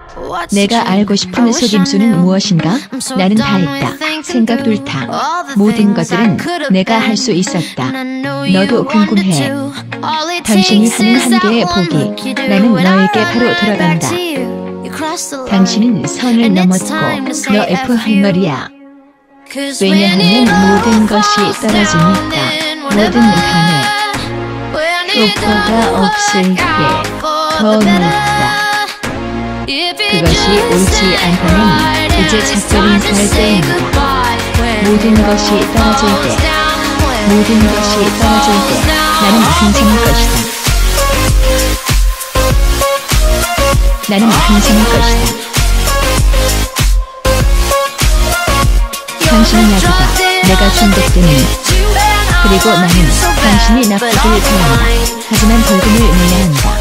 내가 알고 싶은 속임수는 무엇인가? 나는 다 했다. 생각 불타. 모든 것들은 내가 할 수 있었다. 너도 궁금해. 당신이 하는 한 개의 복이 나는 너에게 바로 돌아간다. 당신은 선을 넘었고 너 F 할 말이야. 왜냐하면 모든 것이 떨어지니까. 뭐든 간에 효과가 없을 때 더 늦다. 그것이 옳지 않다면 이제 작별 인사할 때입니다. 모든 것이 떨어질 때, 모든 것이 떨어질 때 나는 괜찮을 것이다. 나는 괜찮을 것이다. 당신은 약이다. 내가 중독되는. 그리고 나는 당신이 나쁘길 바란다. 하지만 벌금을 내야 한다.